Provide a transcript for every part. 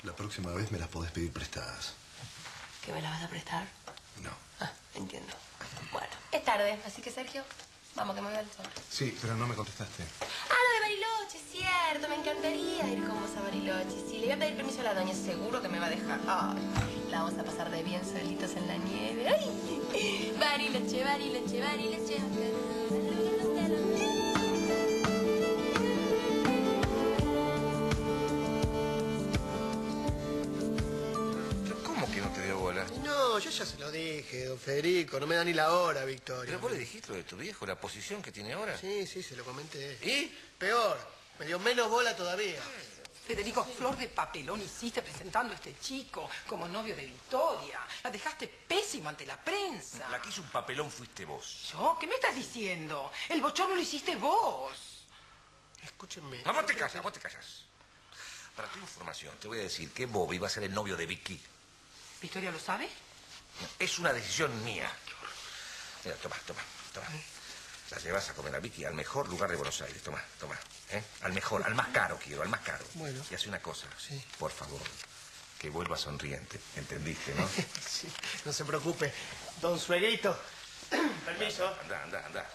La próxima vez me las podés pedir prestadas. ¿Que me las vas a prestar? No. Ah, entiendo. Bueno, es tarde, así que Sergio, vamos que me voy al sol. Sí, pero no me contestaste. Ah, lo de Bariloche, cierto. Me encantaría ir con vos a Bariloche. Sí, le voy a pedir permiso a la doña, seguro que me va a dejar. Ay, la vamos a pasar de bien solitos en la nieve. Ay, Bariloche, Bariloche, Bariloche. ¿Cómo que no te dio bola? No, yo ya se lo dije, don Federico. No me da ni la hora, Victoria. ¿Pero vos le dijiste lo de tu viejo, la posición que tiene ahora? Sí, se lo comenté. ¿Y? Peor, me dio menos bola todavía. Federico, flor de papelón hiciste presentando a este chico como novio de Victoria. La dejaste pésimo ante la prensa. La que hizo un papelón fuiste vos. ¿Yo? ¿Qué me estás diciendo? El bochorno lo hiciste vos. Escúchenme. No, vos te callas, vos te callas. Para tu información, te voy a decir que Bobby va a ser el novio de Vicky. ¿Victoria lo sabe? Es una decisión mía. Mira, toma. La llevas a comer a Vicky al mejor lugar de Buenos Aires. Toma. Al mejor, al más caro quiero, al más caro. Bueno. Y hace una cosa. Sí. Por favor, que vuelva sonriente. ¿Entendiste, no? Sí, no se preocupe. Don Sueguito. Permiso. Anda.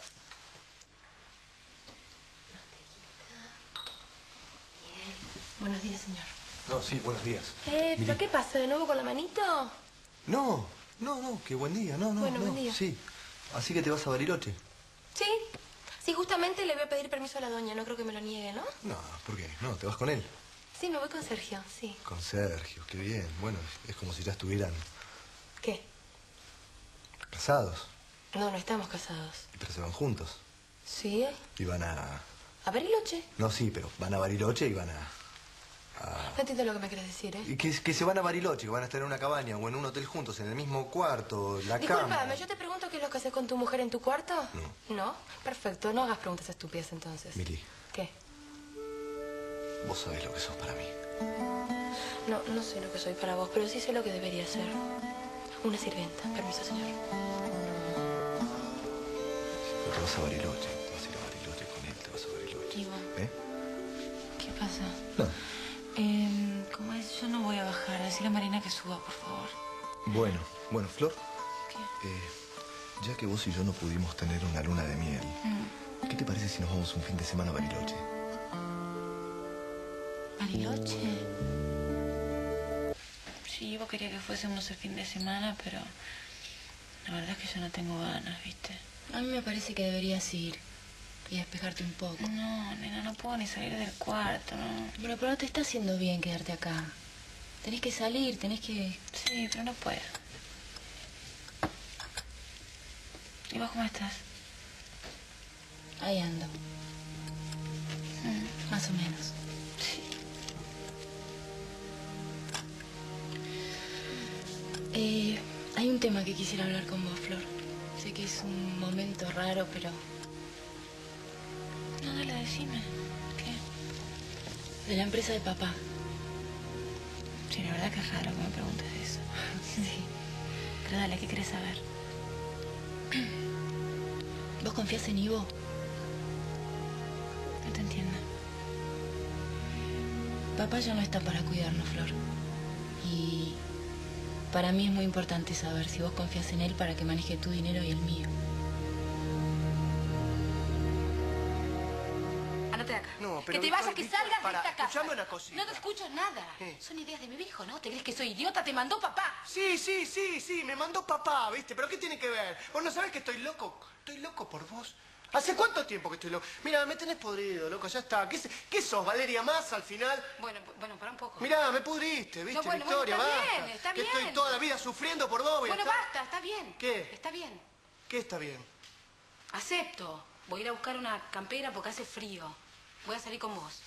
Buenos días, señor. No, sí, buenos días. ¿Pero qué pasa? ¿De nuevo con la manito? No, qué buen día. No. Bueno, buen día. Sí. Así que te vas a Bariloche. Sí, justamente le voy a pedir permiso a la doña. No creo que me lo niegue, ¿no? No, ¿por qué? No, te vas con él. Sí, me voy con Sergio, sí. Con Sergio, qué bien. Bueno, es como si ya estuvieran ¿Qué? casados. No estamos casados. Pero se van juntos. ¿Sí? Y van a... ¿A Bariloche? No, sí, pero van a Bariloche y van a... No entiendo lo que me quieres decir, ¿eh? Y que se van a Bariloche, que van a estar en una cabaña o en un hotel juntos, en el mismo cuarto, la cama. Discúlpame, yo te pregunto qué es lo que haces con tu mujer en tu cuarto. No. ¿No? Perfecto, no hagas preguntas estúpidas entonces. Mili, ¿Qué? vos sabés lo que sos para mí. No sé lo que soy para vos, pero sí sé lo que debería ser. Una sirvienta. Permiso, señor. Pero te vas a Bariloche, te vas a ir a Bariloche con él, te vas a Bariloche. Iván. ¿Eh? ¿Qué pasa? No. ¿Cómo es? Yo no voy a bajar. Decirle a Marina que suba, por favor. Bueno, Flor. ¿Qué? Ya que vos y yo no pudimos tener una luna de miel, ¿qué te parece si nos vamos un fin de semana a Bariloche? ¿Bariloche? Sí, vos quería que fuésemos el fin de semana, pero la verdad es que yo no tengo ganas, ¿viste? A mí me parece que deberías ir y despejarte un poco. No, nena, no puedo ni salir del cuarto, ¿no? Bueno, pero no te está haciendo bien quedarte acá. Tenés que salir, tenés que... Sí, pero no puedo. ¿Y vos cómo estás? Ahí ando. Más o menos. Sí. Hay un tema que quisiera hablar con vos, Flor. Sé que es un momento raro, pero... No, dale, decime. ¿Qué? De la empresa de papá. Sí, la verdad que es raro que me preguntes eso. Sí. Pero dale, ¿qué querés saber? ¿Vos confías en Ivo? No te entiendo. Papá ya no está para cuidarnos, Flor. Y para mí es muy importante saber si vos confías en él para que maneje tu dinero y el mío. Andate de acá. No, pero... Que te vayas, que Victoria, salgas para, de esta casa. escuchame una cosita. No te escucho nada. ¿Qué? Son ideas de mi viejo, ¿no? ¿Te crees que soy idiota? Te mandó papá. Sí, me mandó papá, ¿viste? ¿Pero qué tiene que ver? ¿Vos no sabés que estoy loco? Estoy loco por vos. ¿Hace cuánto tiempo que estoy loco? Mira, me tenés podrido, loco, ya está. ¿Qué sos, Valeria Massa al final? Bueno, para un poco. Mirá, me pudriste, ¿viste, No, bueno, Victoria? está basta. bien, está que bien. estoy toda la vida sufriendo por vos. Bueno, basta, está bien. ¿Qué? Está bien. ¿Qué está bien? Acepto. Voy a ir a buscar una campera porque hace frío. Voy a salir con vos.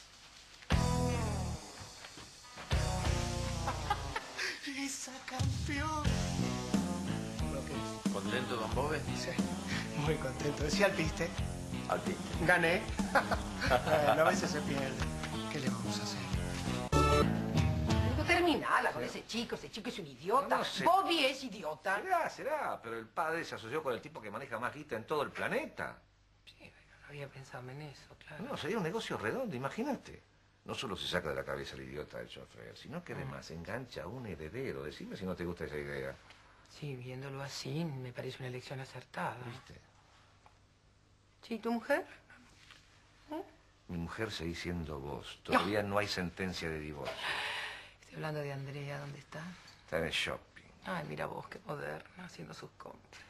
¡Esa campeón! ¿Contento, don Bobe? Sí, muy contento. Decía al piste. Al piste. Gané. Bueno, a veces se pierde. ¿Qué le vamos a hacer? No terminala con ese chico es un idiota. No sé. Bobby es idiota. Será, pero el padre se asoció con el tipo que maneja más guita en todo el planeta. Sí, no había pensado en eso, claro. No, sería un negocio redondo, imagínate. no solo se saca de la cabeza el idiota del chofer, sino que además engancha a un heredero. Decime si no te gusta esa idea. Sí, viéndolo así, me parece una elección acertada. ¿Viste? Sí, ¿tu mujer? Mi mujer seguís siendo vos. Todavía no hay sentencia de divorcio. Estoy hablando de Andrea, ¿dónde está? Está en el shopping. Ay, mira vos, qué moderna, haciendo sus compras.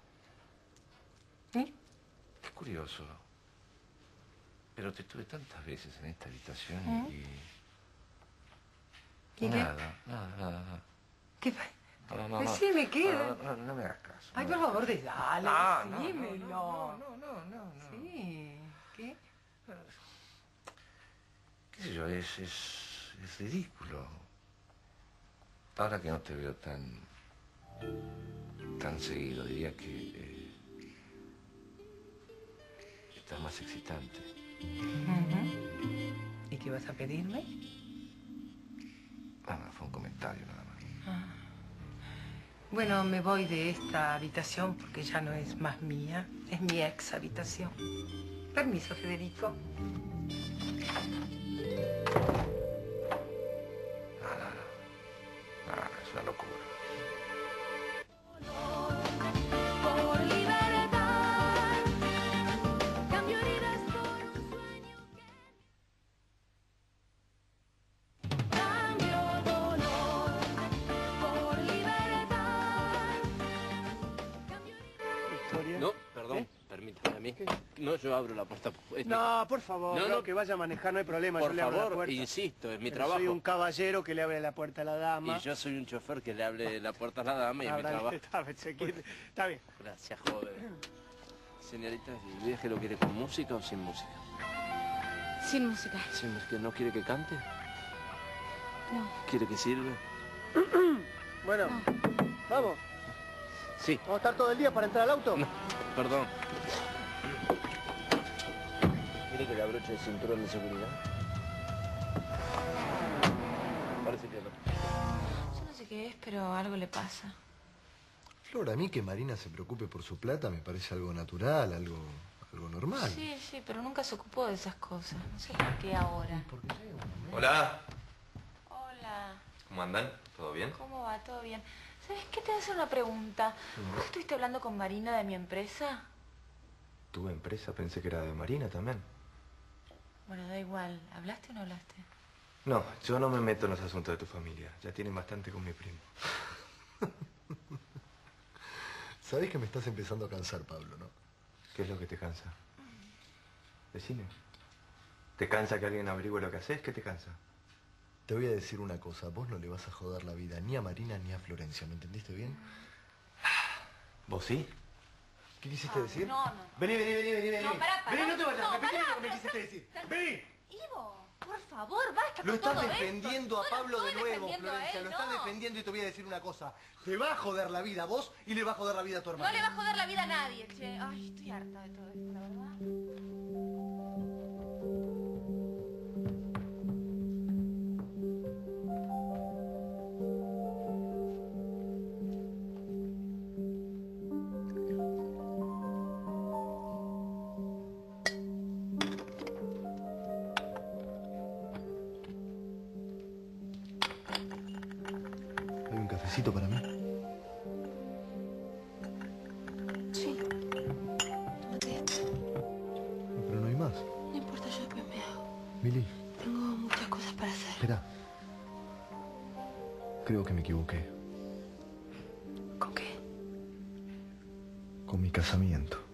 ¿Y? Es curioso. Pero te tuve tantas veces en esta habitación y... ¿Y Nada. qué? ¿Qué pasa? No. Decime, ¿qué? No me hagas caso. Ay, por favor, dale, No. decímelo. Sí, ¿qué? ¿Qué sé yo? Es ridículo. Ahora que no te veo tan seguido, diría que estás más excitante. ¿Y qué vas a pedirme? Fue un comentario nada más. Bueno, me voy de esta habitación porque ya no es más mía, es mi ex habitación. Permiso, Federico. No, es una locura. Por libertad, cambio heridas por un sueño que... Cambio dolor por libertad, cambio heridas... Victoria. No, perdón, permítame a mí. No, yo abro la puerta. No, por favor, No, que vaya a manejar, no hay problema, por yo le abro la favor, puerta. insisto, es mi Pero trabajo. soy un caballero que le abre la puerta a la dama. Y yo soy un chofer que le abre la puerta a la dama y es mi trabajo. Está bien. Gracias, joven. Señorita, ¿y viaje lo quiere con música o sin música? Sin música. ¿Sin música? ¿No quiere que cante? No. ¿Quiere que sirve? Bueno, vamos. Sí. ¿Vamos a estar todo el día para entrar al auto? No, perdón. ¿Quiere que le abroche el cinturón de seguridad? Parece que no. Yo no sé qué es, pero algo le pasa. Flor, a mí que Marina se preocupe por su plata me parece algo natural, algo normal. Sí, pero nunca se ocupó de esas cosas. No sé por qué ahora. Hola, Hola, ¿cómo andan? ¿Todo bien? ¿cómo va? ¿Todo bien? ¿Sabes qué? Te voy a hacer una pregunta. ¿Vos estuviste hablando con Marina de mi empresa? ¿Tu empresa? Pensé que era de Marina también. Bueno, da igual. ¿Hablaste o no hablaste? No, yo no me meto en los asuntos de tu familia. Ya tienen bastante con mi primo. Sabés que me estás empezando a cansar, Pablo, ¿no? ¿Qué es lo que te cansa? Decime. ¿Te cansa que alguien averigüe lo que haces? ¿Qué te cansa? Te voy a decir una cosa, vos no le vas a joder la vida ni a Marina ni a Florencia, ¿me entendiste bien? ¿Vos sí? ¿Qué quisiste decir? No. Vení. No, pará. Vení, no te vayas, No, repetime pará, lo que me quisiste decir. Vení. Ivo, por favor, basta Lo con estás todo defendiendo esto. a Pablo No lo de estoy nuevo, defendiendo a Florencia. él, Lo estás no. defendiendo y te voy a decir una cosa. Te va a joder la vida a vos y le va a joder la vida a tu hermano. No le va a joder la vida a nadie, che. Ay, estoy harta de todo esto, la verdad. ¿Hay un cafecito para mí? Sí. Tómate esto. No, pero no hay más. No importa, yo después me hago. Mili, Tengo muchas cosas para hacer. espera. Creo que me equivoqué. ¿Con qué? Con mi casamiento.